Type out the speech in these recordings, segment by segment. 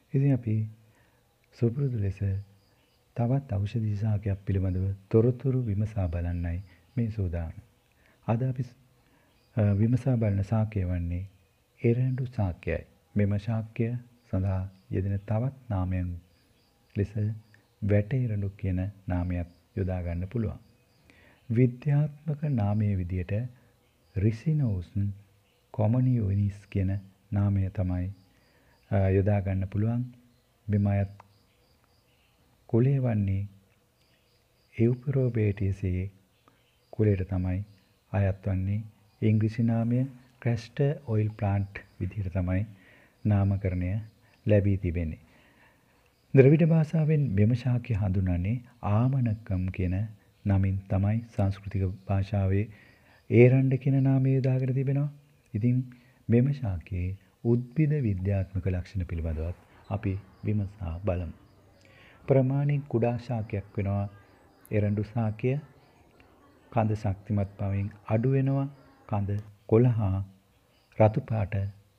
ඉතින් අපි සුපුරුදු ලෙස තවත් ඖෂධ ශාකයක් පිළිබඳව තොරතුරු විමසා බලන්නයි මේ සූදානම්. අද අපි විමසා බලන ශාකය වන්නේ එරඬු ශාකයයි. මෙම ශාකය සඳහා යෙදෙන තවත් නාමයන් ලෙස වැට එරඬු කියන නාමයක් යොදා ගන්න පුළුවන්. විද්‍යාත්මක නාමයේ විදියට රිසිනෝස් කොමනියෝනිස් කියන නාමය තමයි යොදා ගන්න පුළුවන්. මෙම අයත් කුලය වන්නේ එව්පරෝබේටියසේ කුලයට තමයි අයත් වන්නේ. ඉංග්‍රීසි නාමය ක්‍රැස්ටර් ඔයිල් ප්ලාන්ට් විදිහට තමයි නාමකරණය ලැබී තිබෙන්නේ. ද්‍රවිඩ භාෂාවෙන් මෙම ශාකය හඳුන්වන්නේ ආමනකම් කියන නමින් තමයි සංස්කෘතික භාෂාවේ ඒරණ්ඩ කියන නාමය යොදාගෙන තිබෙනවා. ඉතින් මෙම ශාකයේ උද්භිද විද්‍යාත්මක ලක්ෂණ පිළිබඳවත් අපි විමසා බලමු. ප්‍රමාණික කුඩා ශාකයක් වෙනවා එරඬු ශාකය. කඳ ශක්තිමත් බවින් අඩු වෙනවා. කඳ කොළ හා රතු පාට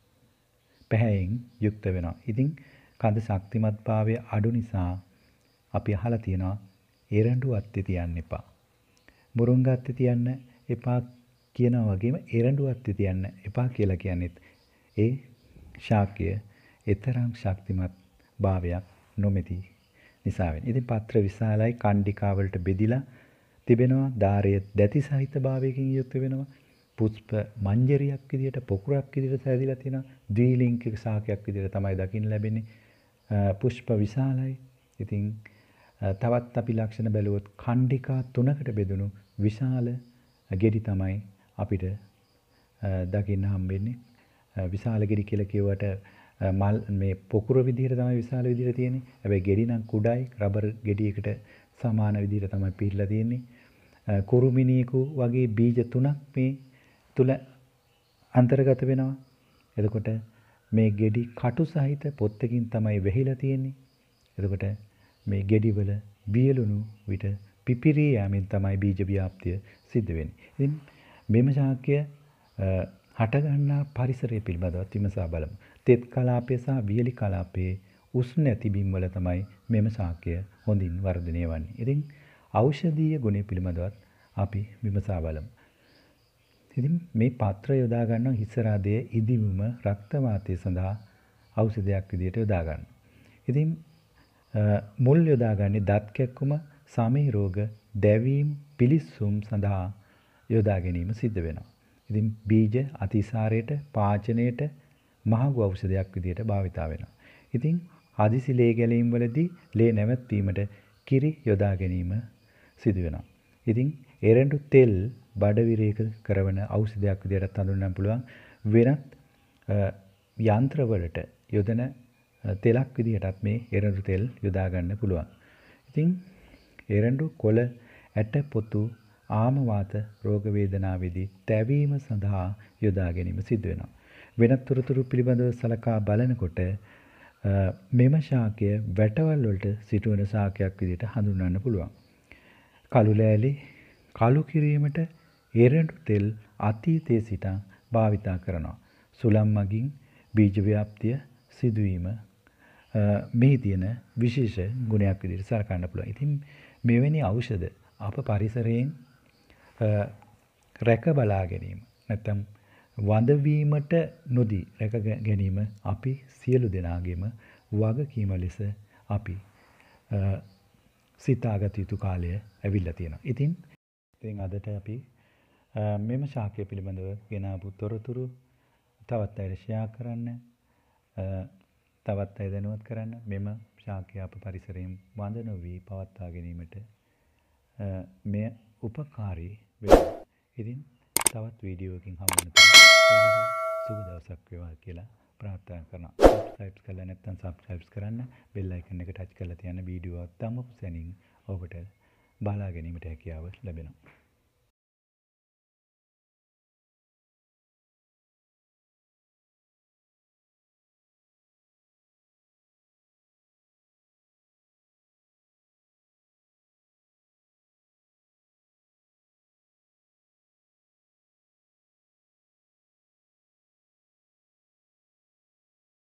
පැහැයෙන් යුක්ත වෙනවා. ඉතින් කඳ ශක්තිමත් භාවය අඩු නිසා අපි අහලා තියෙනවා එරඬු අත්තේ තියන්න එපා. මුරුංගා අත්තේ තියන්න එපා කියනා වගේම එරඬු අත්තේ තියන්න එපා කියලා කියන්නේත් ඒ ශාකය එතරම් ශක්තිමත් භාවයක් නොමැති නිසා වෙන. ඉතින් පත්‍ර විශාලයි, කණ්ඩිකා වලට බෙදිලා තිබෙනවා. ධාරය දැති සහිත භාවයකින් යුක්ත වෙනවා. පුෂ්ප මංජරියක් විදියට, පොකුරක් විදියට සැදිලා තියෙනවා. ද්විලිංගික ශාකයක් විදියට තමයි දකින්න ලැබෙන්නේ. පුෂ්ප විශාලයි. ඉතින් තවත් අපි ලක්ෂණ බැලුවොත් කණ්ඩිකා 3කට බෙදුණු විශාල ගෙඩි තමයි අපිට දකින්න හම්බෙන්නේ. විශාල ගෙඩි කියලා කියුවට මල් මේ පොකුර විදිහට තමයි විශාල විදිහට තියෙන්නේ. හැබැයි ගෙඩි නම් කුඩායි, රබර් ගෙඩියකට සමාන විදිහට තමයි පිරලා තියෙන්නේ. කුරුමිනියකු වගේ බීජ 3ක් මේ තුල අන්තර්ගත වෙනවා. එතකොට මේ ගෙඩි කටු සහිත පොත්තකින් තමයි වෙහිලා තියෙන්නේ. එතකොට මේ ගෙඩිවල බියලුණු විට පිපිරී යෑමෙන් තමයි බීජ ව්‍යාප්තිය සිද්ධ වෙන්නේ. ඉතින් මෙම ශාකය හට ගන්නා පරිසරය පිළිබඳව විමසා බලමු. තෙත් කලාපයේ සහ වියලි කලාපයේ උෂ්ණ ඇති බිම් වල තමයි මෙම ශාකය හොඳින් වර්ධනය වන්නේ. ඉතින් ඖෂධීය ගුණය පිළිබඳවත් අපි විමසා බලමු. ඉතින් මේ පත්‍ර යොදා ගන්නවා හිසරාදයේ ඉදිවුම රක්ත වාතය සඳහා ඖෂධයක් විදිහට යොදා ගන්නවා. ඉතින් මුල් යොදාගන්නේ දත් කැක්කුම, සමී රෝග, දැවීම්, පිලිස්සුම් සඳහා යොදා ගැනීම සිද්ධ වෙනවා. ඉතින් බීජ අතිසාරයට, පාචනයට මහඟු ඖෂධයක් විදිහට භාවිතා වෙනවා. ඉතින් හදිසි ලේ ගැලීම් වලදී ලේ නැවැත්වීමට කිරි යොදා ගැනීම සිදු වෙනවා. ඉතින් එරඬු තෙල් බඩ විරේක කරවන ඖෂධයක් විදිහට හඳුන්වන්න පුළුවන්. වෙනත් යන්ත්‍ර වලට යොදන තෙලක් විදිහටත් මේ එරඬු තෙල් යොදා ගන්න පුළුවන්. ඉතින් එරඬු කොළ, ඇට පොතු, ආම වාත රෝග වේදනාවේදී තැවීම සඳහා යොදා ගැනීම සිදු වෙනවා. වෙනත් තොරතුරු පිළිබඳව සලකා බලනකොට මෙම ශාකය වැටවල් වලට සිටුවන ශාකයක් විදිහට හඳුන්වන්න පුළුවන්. කළු ලෑලි කළු කිරීමට එරඬු තෙල් අතීතයේ සිට භාවිතා කරනවා. සුළම් මගින් බීජ ව්‍යාප්තිය සිදුවීම මේ තියෙන විශේෂ ගුණයක් විදිහට සලකන්න පුළුවන්. ඉතින් මෙවැනි ඖෂධ අප පරිසරයෙන් රැක බලා ගැනීම නැත්නම් වඳවීමට නොදී රැක ගැනීම අපි සියලු දෙනාගේම වගකීම ලෙස අපි සිතාගත යුතු කාලය ඇවිල්ලා තියෙනවා. ඉතින් අදට අපි මෙම ශාකය පිළිබඳව ගෙන ආපු තොරතුරු තවත් අයට ෂෙයා කරන්න, තවත් අය දැනුවත් කරන්න, මෙම ශාකය අප පරිසරයෙන් වඳ නොවි පවත්වා ගැනීමට මෙය උපකාරී වෙනවා. ඉතින් තවත් වීඩියෝකින් හමු වෙනකම් සුබ දවසක් වේවා කියලා ප්‍රාර්ථනා කරනවා. සබ්ස්ක්‍රයිබ් කරලා නැත්නම් සබ්ස්ක්‍රයිබ් කරන්න, බෙල් අයිකන් එක ටච් කරලා තියන්න වීඩියෝ තම සැනින් ඔබට බලා ගැනීමට හැකියාව ලැබෙනවා.